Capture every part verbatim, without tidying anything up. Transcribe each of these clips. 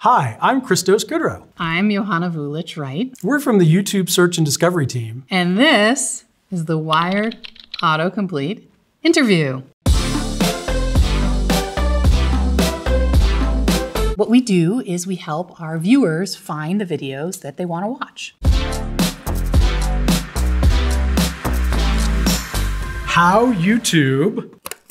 Hi, I'm Cristos Goodrow. I'm Johanna Voolich Wright. We're from the YouTube search and discovery team. And this is the Wired Autocomplete interview. What we do is we help our viewers find the videos that they want to watch. How YouTube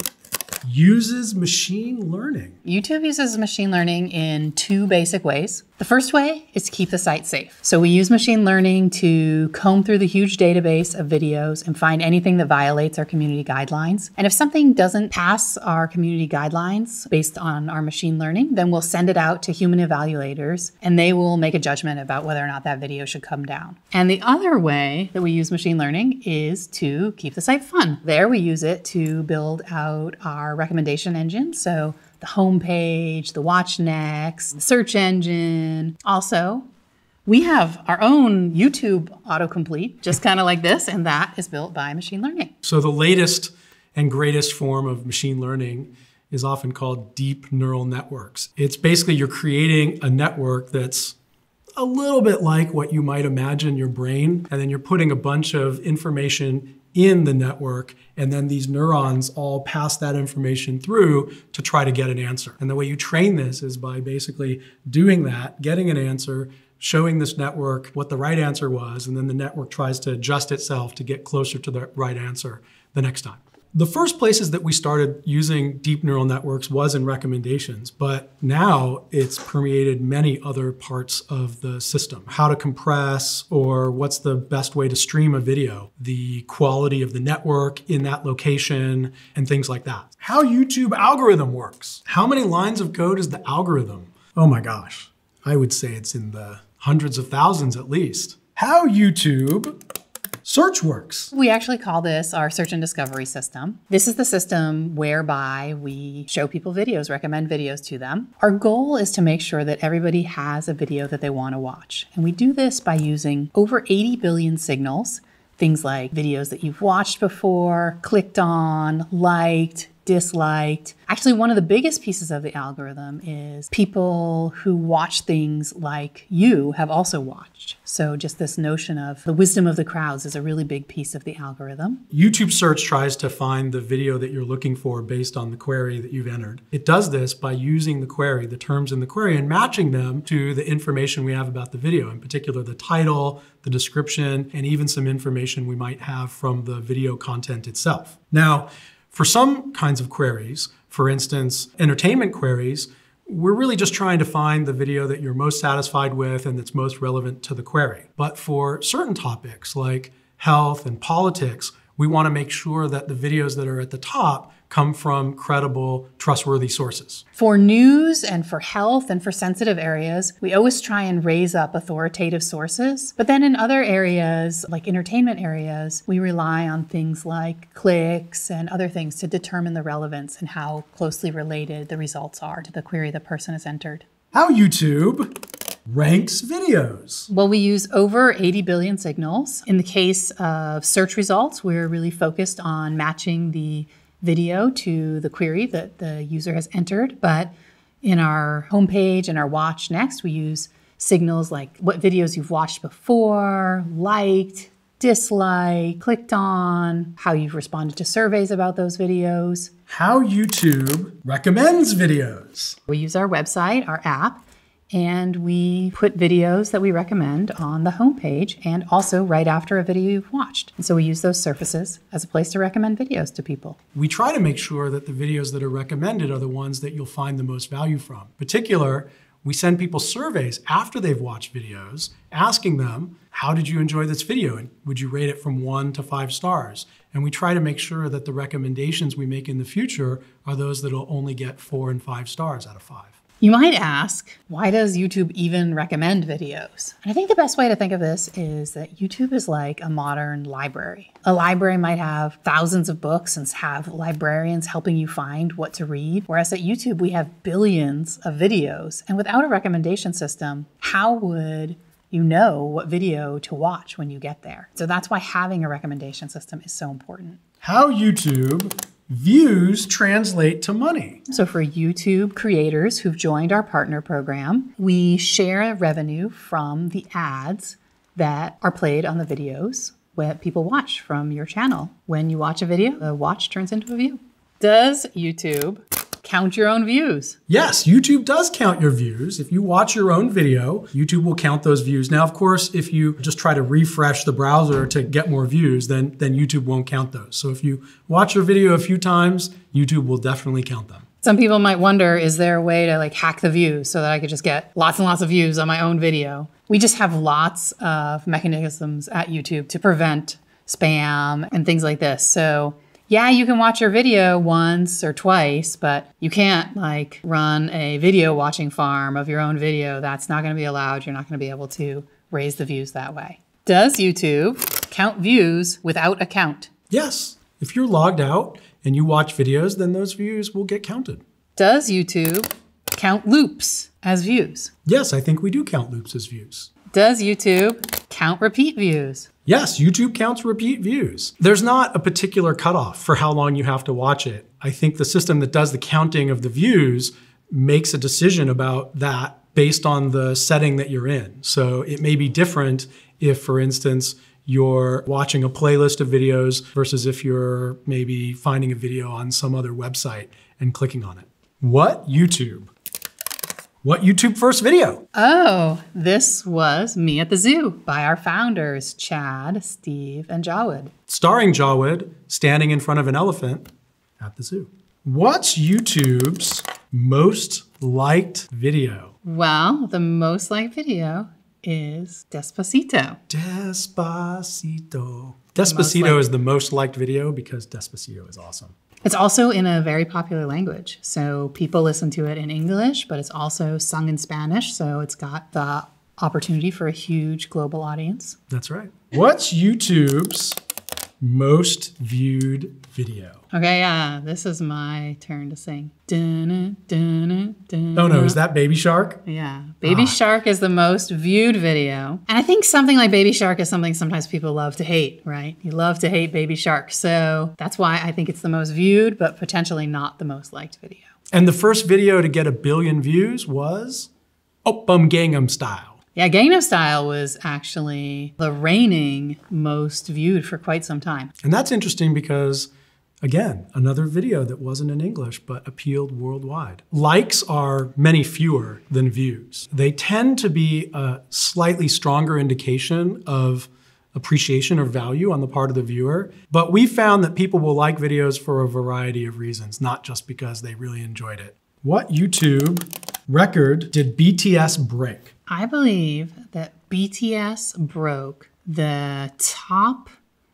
uses machine learning. YouTube uses machine learning in two basic ways. The first way is to keep the site safe. So we use machine learning to comb through the huge database of videos and find anything that violates our community guidelines. And if something doesn't pass our community guidelines based on our machine learning, then we'll send it out to human evaluators and they will make a judgment about whether or not that video should come down. And the other way that we use machine learning is to keep the site fun. There we use it to build out our recommendation engine. So the homepage, the watch next, the search engine. Also, we have our own YouTube autocomplete, just kind of like this, and that is built by machine learning. So the latest and greatest form of machine learning is often called deep neural networks. It's basically you're creating a network that's a little bit like what you might imagine your brain, and then you're putting a bunch of information in the network, and then these neurons all pass that information through to try to get an answer. And the way you train this is by basically doing that, getting an answer, showing this network what the right answer was, and then the network tries to adjust itself to get closer to the right answer the next time. The first places that we started using deep neural networks was in recommendations, but now it's permeated many other parts of the system. How to compress, or what's the best way to stream a video, the quality of the network in that location, and things like that. How YouTube algorithm works. How many lines of code is the algorithm? Oh my gosh, I would say it's in the hundreds of thousands at least. How YouTube search works. We actually call this our search and discovery system. This is the system whereby we show people videos, recommend videos to them. Our goal is to make sure that everybody has a video that they want to watch. And we do this by using over eighty billion signals, things like videos that you've watched before, clicked on, liked, disliked. Actually, one of the biggest pieces of the algorithm is people who watch things like you have also watched. So just this notion of the wisdom of the crowds is a really big piece of the algorithm. YouTube search tries to find the video that you're looking for based on the query that you've entered. It does this by using the query, the terms in the query, and matching them to the information we have about the video, in particular the title, the description, and even some information we might have from the video content itself. Now, for some kinds of queries, for instance, entertainment queries, we're really just trying to find the video that you're most satisfied with and that's most relevant to the query. But for certain topics like health and politics, we want to make sure that the videos that are at the top come from credible, trustworthy sources. For news and for health and for sensitive areas, we always try and raise up authoritative sources. But then in other areas, like entertainment areas, we rely on things like clicks and other things to determine the relevance and how closely related the results are to the query the person has entered. How YouTube ranks videos. Well, we use over eighty billion signals. In the case of search results, we're really focused on matching the video to the query that the user has entered. But in our homepage and our watch next, we use signals like what videos you've watched before, liked, disliked, clicked on, how you've responded to surveys about those videos. How YouTube recommends videos. We use our website, our app, and we put videos that we recommend on the homepage and also right after a video you've watched. And so we use those surfaces as a place to recommend videos to people. We try to make sure that the videos that are recommended are the ones that you'll find the most value from. In particular, we send people surveys after they've watched videos, asking them, how did you enjoy this video? And would you rate it from one to five stars? And we try to make sure that the recommendations we make in the future are those that'll only get four and five stars out of five. You might ask, why does YouTube even recommend videos? And I think the best way to think of this is that YouTube is like a modern library. A library might have thousands of books and have librarians helping you find what to read. Whereas at YouTube, we have billions of videos. And without a recommendation system, how would you know what video to watch when you get there? So that's why having a recommendation system is so important. How YouTube views translate to money? So for YouTube creators who've joined our partner program, we share revenue from the ads that are played on the videos that people watch from your channel. When you watch a video, a watch turns into a view. Does YouTube count your own views? Yes, YouTube does count your views. If you watch your own video, YouTube will count those views. Now, of course, if you just try to refresh the browser to get more views, then, then YouTube won't count those. So if you watch your video a few times, YouTube will definitely count them. Some people might wonder, is there a way to like hack the views so that I could just get lots and lots of views on my own video? We just have lots of mechanisms at YouTube to prevent spam and things like this. So yeah, you can watch your video once or twice, but you can't like run a video watching farm of your own video. That's not going to be allowed. You're not going to be able to raise the views that way. Does YouTube count views without a count? Yes. If you're logged out and you watch videos, then those views will get counted. Does YouTube count loops as views? Yes, I think we do count loops as views. Does YouTube count repeat views? Yes, YouTube counts repeat views. There's not a particular cutoff for how long you have to watch it. I think the system that does the counting of the views makes a decision about that based on the setting that you're in. So it may be different if, for instance, you're watching a playlist of videos versus if you're maybe finding a video on some other website and clicking on it. What YouTube? What YouTube first video? Oh, this was Me at the Zoo by our founders, Chad, Steve, and Jawed. Starring Jawed standing in front of an elephant at the zoo. What's YouTube's most liked video? Well, the most liked video is Despacito. Despacito. Despacito is the most liked video because Despacito is awesome. It's also in a very popular language. So people listen to it in English, but it's also sung in Spanish. So it's got the opportunity for a huge global audience. That's right. What's YouTube's most viewed video? Okay, yeah, this is my turn to sing. Dun, dun, dun, oh no, is that Baby Shark? Yeah, Baby ah. Shark is the most viewed video. And I think something like Baby Shark is something sometimes people love to hate, right? You love to hate Baby Shark. So that's why I think it's the most viewed, but potentially not the most liked video. And the first video to get a billion views was Oppam Gangnam Style. Yeah, Gangnam Style was actually the reigning most viewed for quite some time. And that's interesting because, again, another video that wasn't in English but appealed worldwide. Likes are many fewer than views. They tend to be a slightly stronger indication of appreciation or value on the part of the viewer. But we found that people will like videos for a variety of reasons, not just because they really enjoyed it. What YouTube record did B T S break? I believe that B T S broke the top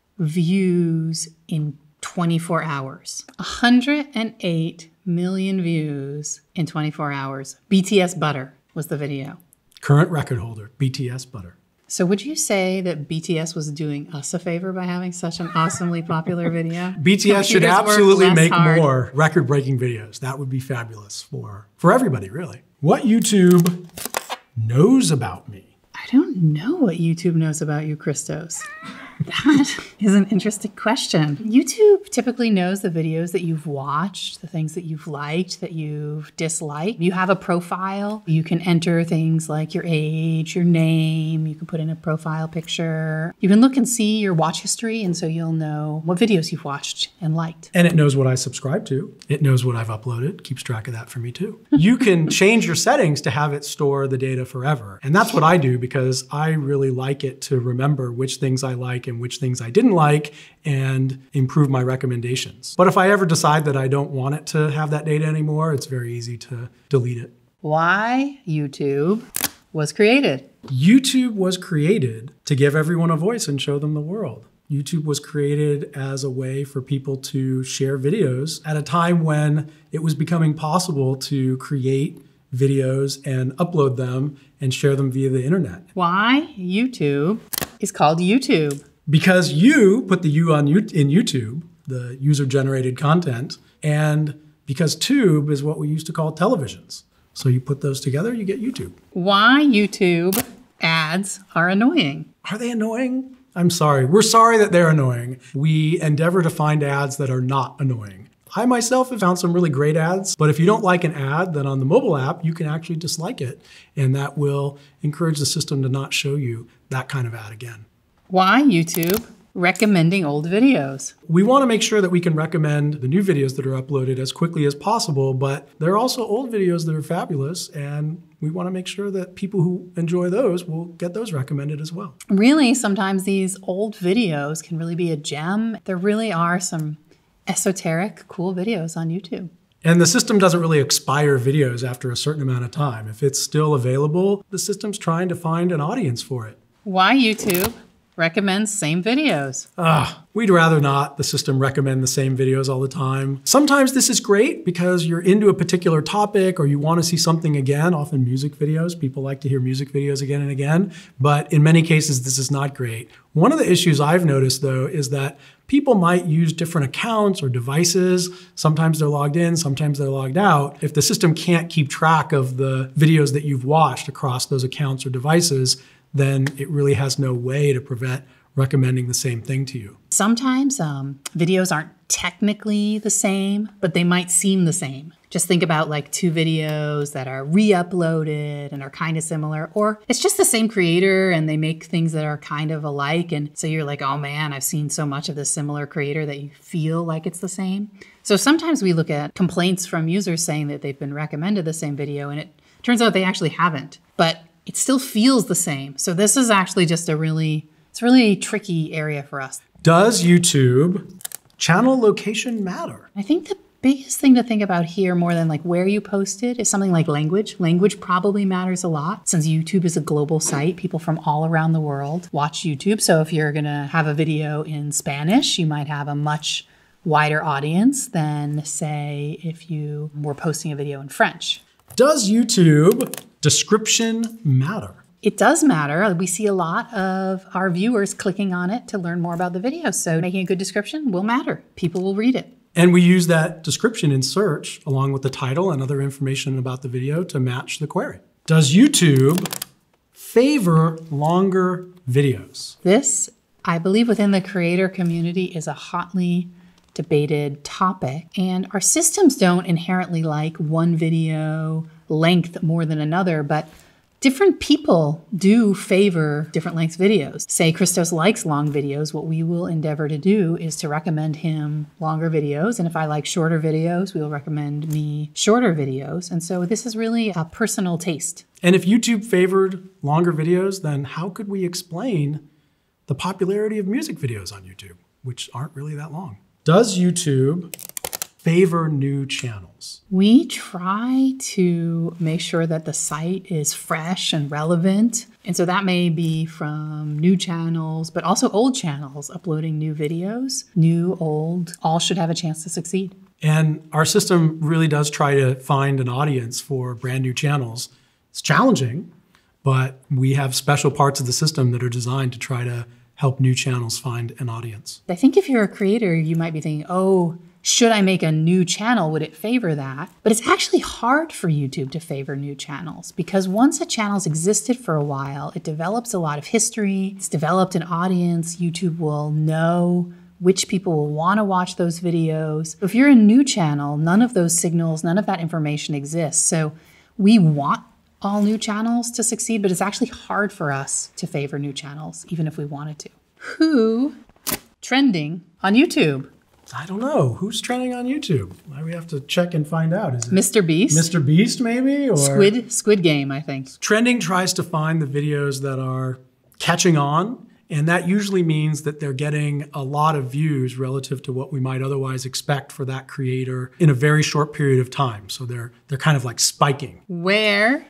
views in twenty-four hours. one hundred eight million views in twenty-four hours. B T S Butter was the video. Current record holder, B T S Butter. So would you say that B T S was doing us a favor by having such an awesomely popular video? B T S should absolutely make hard. more record-breaking videos. That would be fabulous for, for everybody, really. What YouTube knows about me? I don't know what YouTube knows about you, Cristos. That is an interesting question. YouTube typically knows the videos that you've watched, the things that you've liked, that you've disliked. You have a profile. You can enter things like your age, your name. You can put in a profile picture. You can look and see your watch history, and so you'll know what videos you've watched and liked. And it knows what I subscribe to. It knows what I've uploaded, keeps track of that for me too. You can change your settings to have it store the data forever. And that's what I do because I really like it to remember which things I like and which things I didn't like and improve my recommendations. But if I ever decide that I don't want it to have that data anymore, it's very easy to delete it. Why YouTube was created? YouTube was created to give everyone a voice and show them the world. YouTube was created as a way for people to share videos at a time when it was becoming possible to create videos and upload them and share them via the internet. Why YouTube is called YouTube? Because you put the U on in YouTube, the user-generated content, and because tube is what we used to call televisions. So you put those together, you get YouTube. Why YouTube ads are annoying? Are they annoying? I'm sorry. We're sorry that they're annoying. We endeavor to find ads that are not annoying. I myself have found some really great ads, but if you don't like an ad, then on the mobile app, you can actually dislike it, and that will encourage the system to not show you that kind of ad again. Why YouTube recommending old videos? We want to make sure that we can recommend the new videos that are uploaded as quickly as possible, but there are also old videos that are fabulous, and we want to make sure that people who enjoy those will get those recommended as well. Really, sometimes these old videos can really be a gem. There really are some esoteric, cool videos on YouTube. And the system doesn't really expire videos after a certain amount of time. If it's still available, the system's trying to find an audience for it. Why YouTube recommends same videos? Ah, we'd rather not the system recommend the same videos all the time. Sometimes this is great because you're into a particular topic or you want to see something again, often music videos. People like to hear music videos again and again, but in many cases, this is not great. One of the issues I've noticed though is that people might use different accounts or devices. Sometimes they're logged in, sometimes they're logged out. If the system can't keep track of the videos that you've watched across those accounts or devices, then it really has no way to prevent recommending the same thing to you. Sometimes um, videos aren't technically the same, but they might seem the same. Just think about like two videos that are re-uploaded and are kind of similar, or it's just the same creator and they make things that are kind of alike. And so you're like, oh man, I've seen so much of this similar creator that you feel like it's the same. So sometimes we look at complaints from users saying that they've been recommended the same video and it turns out they actually haven't, but it still feels the same. So this is actually just a really, it's a really tricky area for us. Does YouTube channel location matter? I think the biggest thing to think about here, more than like where you posted, is something like language. Language probably matters a lot. Since YouTube is a global site, people from all around the world watch YouTube. So if you're gonna have a video in Spanish, you might have a much wider audience than, say, if you were posting a video in French. Does YouTube description matter? It does matter. We see a lot of our viewers clicking on it to learn more about the video. So making a good description will matter. People will read it. And we use that description in search along with the title and other information about the video to match the query. Does YouTube favor longer videos? This, I believe, within the creator community is a hotly debated topic. And our systems don't inherently like one video length more than another, but different people do favor different length videos. Say Cristos likes long videos, what we will endeavor to do is to recommend him longer videos. And if I like shorter videos, we will recommend me shorter videos. And so this is really a personal taste. And if YouTube favored longer videos, then how could we explain the popularity of music videos on YouTube, which aren't really that long? Does YouTube favor new channels? We try to make sure that the site is fresh and relevant. And so that may be from new channels, but also old channels uploading new videos. New, old, all should have a chance to succeed. And our system really does try to find an audience for brand new channels. It's challenging, but we have special parts of the system that are designed to try to help new channels find an audience. I think if you're a creator, you might be thinking, oh, should I make a new channel? Would it favor that? But it's actually hard for YouTube to favor new channels because once a channel's existed for a while, it develops a lot of history. It's developed an audience. YouTube will know which people will want to watch those videos. If you're a new channel, none of those signals, none of that information exists. So we want all new channels to succeed, but it's actually hard for us to favor new channels, even if we wanted to. Who trending on YouTube? I don't know. Who's trending on YouTube? We have to check and find out. Is it Mister Beast? Mister Beast, maybe? Or Squid, Squid Game, I think. Trending tries to find the videos that are catching on, and that usually means that they're getting a lot of views relative to what we might otherwise expect for that creator in a very short period of time. So they're they're kind of like spiking. Where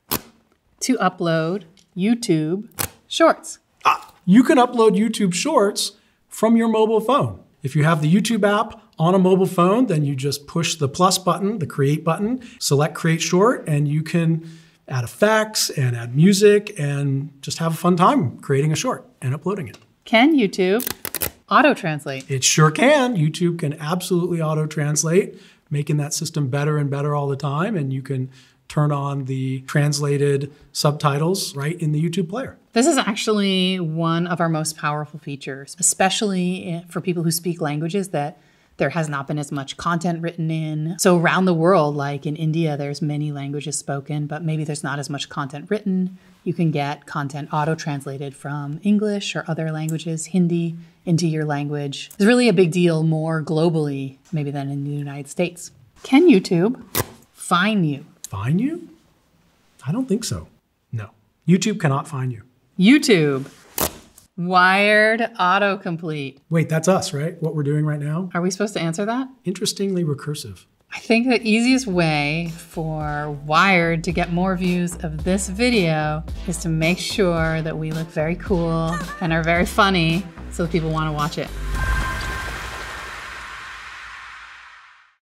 to upload YouTube Shorts? Ah, you can upload YouTube Shorts from your mobile phone. If you have the YouTube app on a mobile phone, then you just push the plus button, the create button, select create short, and you can add effects and add music and just have a fun time creating a short and uploading it. Can YouTube auto-translate? It sure can. YouTube can absolutely auto-translate, making that system better and better all the time, and you can turn on the translated subtitles right in the YouTube player. This is actually one of our most powerful features, especially for people who speak languages that there has not been as much content written in. So around the world, like in India, there's many languages spoken, but maybe there's not as much content written. You can get content auto-translated from English or other languages, Hindi, into your language. It's really a big deal more globally, maybe than in the United States. Can YouTube find you? Find you? I don't think so. No. YouTube cannot find you. YouTube. Wired autocomplete. Wait, that's us, right? What we're doing right now? Are we supposed to answer that? Interestingly recursive. I think the easiest way for Wired to get more views of this video is to make sure that we look very cool and are very funny so that people want to watch it.